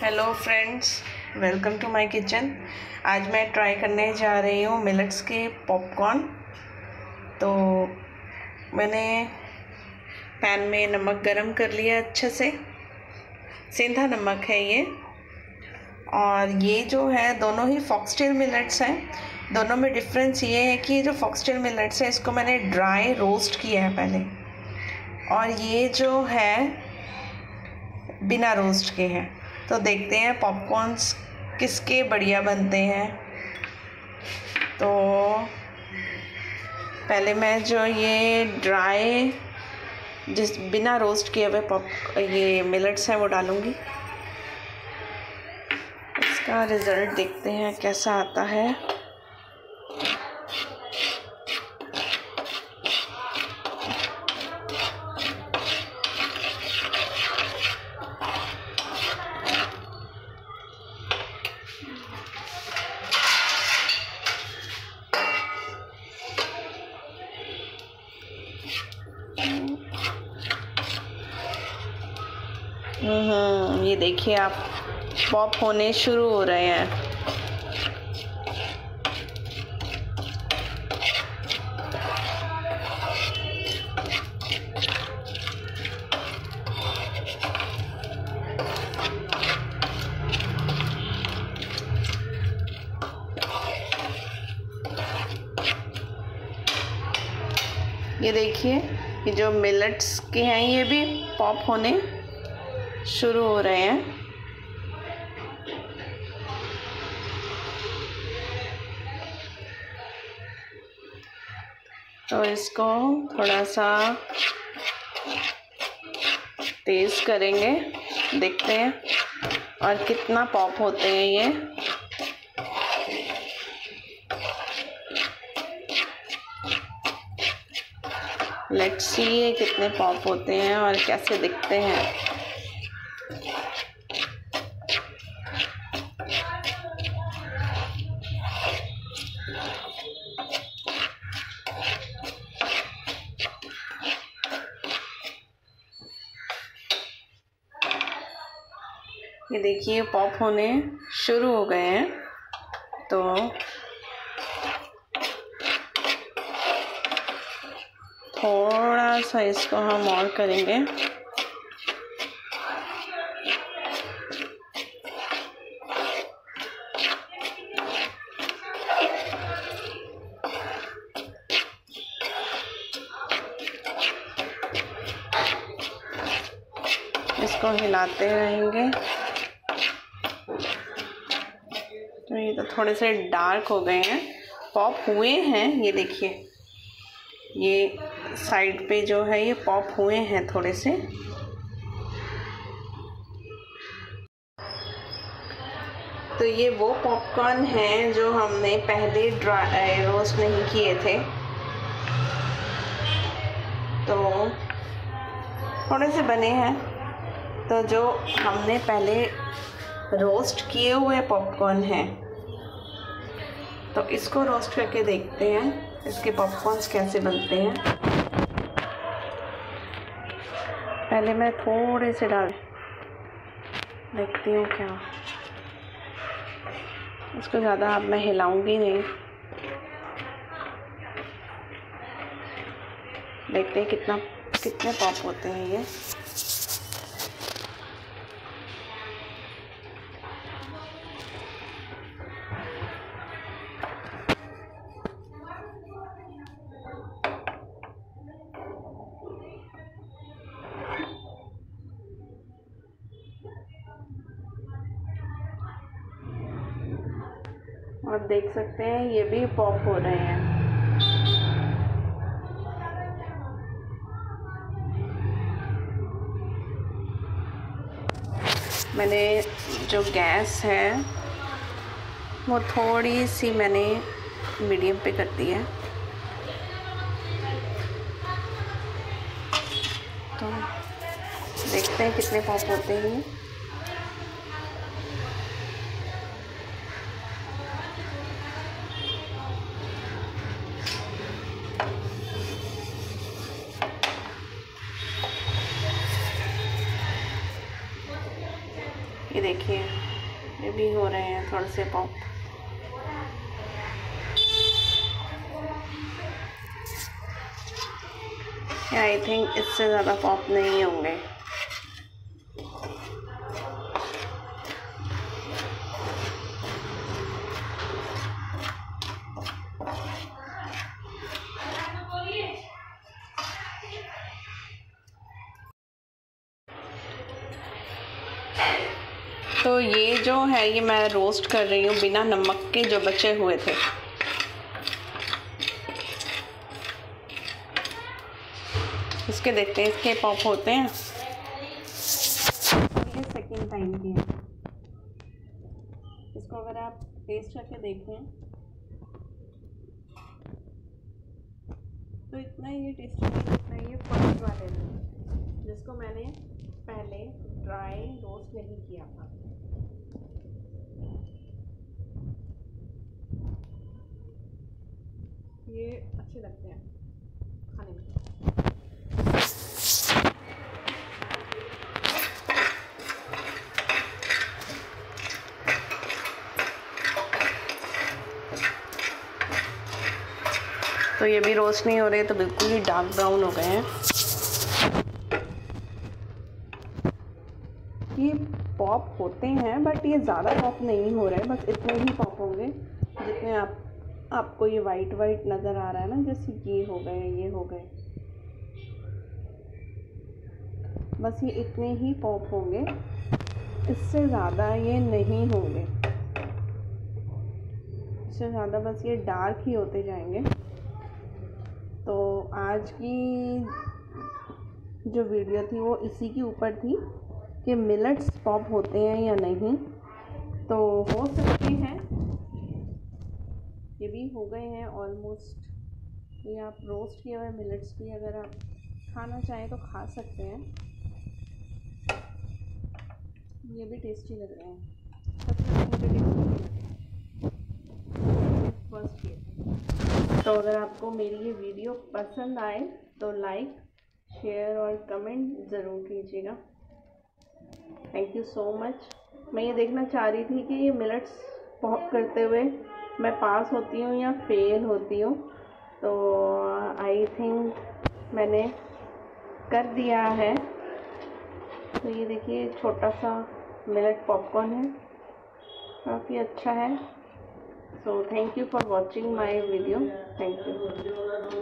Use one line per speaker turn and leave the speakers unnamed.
Hello friends, welcome to my kitchen. आज मैं try करने जा रही हूँ मिलेट्स के पॉपकॉर्न। तो मैंने पैन में नमक गरम कर लिया अच्छे से। सेंधा नमक है ये। और ये जो है दोनों ही फॉक्सटेल मिलेट्स हैं। दोनों में डिफरेंस ये है कि जो फॉक्सटेल मिलेट्स है इसको मैंने ड्राई रोस्ट किया है पहले, और ये जो है बिना रोस्ट के हैं। तो देखते हैं पॉपकॉर्न्स किसके बढ़िया बनते हैं। तो पहले मैं जो ये ड्राई बिना रोस्ट किए हुए ये मिलेट्स हैं वो डालूँगी। इसका रिज़ल्ट देखते हैं कैसा आता है। ये देखिए आप, पॉप होने शुरू हो रहे हैं। ये देखिए, ये जो मिलेट्स के हैं ये भी पॉप होने शुरू हो रहे हैं। तो इसको थोड़ा सा तेज करेंगे, देखते हैं और कितना पॉप होते हैं ये। लेट्स सी ये कितने पॉप होते हैं और कैसे दिखते हैं। ये देखिए पॉप होने शुरू हो गए हैं। तो थोड़ा सा इसको हम और करेंगे। इसको हिलाते रहेंगे। तो ये तो थोड़े से डार्क हो गए हैं, पॉप हुए हैं। ये देखिए, ये साइड पे जो है ये पॉप हुए हैं थोड़े से। तो ये वो पॉपकॉर्न हैं जो हमने पहले ड्राई रोस्ट नहीं किए थे। तो थोड़े से बने हैं। तो जो हमने पहले रोस्ट किए हुए पॉपकॉर्न हैं, तो इसको रोस्ट करके देखते हैं इसके पॉपकॉर्न्स कैसे बनते हैं। पहले मैं थोड़े से देखती हूँ क्या। इसको ज़्यादा अब मैं हिलाऊंगी नहीं। देखते हैं कितने पॉप होते हैं ये। और देख सकते हैं ये भी पॉप हो रहे हैं। मैंने जो गैस है वो थोड़ी सी मैंने मीडियम पे कर दी है। तो देखते हैं कितने पॉप होते हैं। ये देखिए, ये भी हो रहे हैं थोड़े से पॉप। आई थिंक इससे ज़्यादा पॉप नहीं होंगे। तो ये जो है ये मैं रोस्ट कर रही हूँ बिना नमक के, जो बचे हुए थे। इसके देखते हैं इसके पॉप होते हैं। ये सेकंड टाइम की है। इसको अगर आप टेस्ट करके देखें तो इतना ये टेस्टी नहीं लगता है ये फर्स्ट वाले में, जिसको मैंने पहले ड्राई रोस्ट नहीं किया था। ये अच्छे लगते हैं खाने में। तो ये भी रोस्ट नहीं हो रहे, तो बिल्कुल ही डार्क ब्राउन हो गए हैं। ये पॉप होते हैं बट ये ज़्यादा पॉप नहीं हो रहे हैं, बस इतने ही पॉप होंगे जितने आपको ये वाइट वाइट नज़र आ रहा है ना, जैसे ये हो गए, ये हो गए, बस ये इतने ही पॉप होंगे, इससे ज़्यादा ये नहीं होंगे। इससे ज़्यादा बस ये डार्क ही होते जाएंगे। तो आज की जो वीडियो थी वो इसी के ऊपर थी कि मिलेट्स पॉप होते हैं या नहीं। तो हो सकते हैं, ये भी हो गए हैं ऑलमोस्ट। ये आप रोस्ट किए हुए मिलेट्स भी अगर आप खाना चाहें तो खा सकते हैं, ये भी टेस्टी लग रहे हैं। फर्स्ट ये। तो अगर आपको मेरी ये वीडियो पसंद आए तो लाइक, शेयर और कमेंट ज़रूर कीजिएगा। Thank you so much. मैं ये देखना चाह रही थी कि ये मिलेट्स पॉप करते हुए मैं पास होती हूँ या फेल होती हूँ। तो आई थिंक मैंने कर दिया है। तो ये देखिए छोटा सा मिलेट पॉपकॉर्न है, काफ़ी अच्छा है। So thank you for watching my video. Thank you.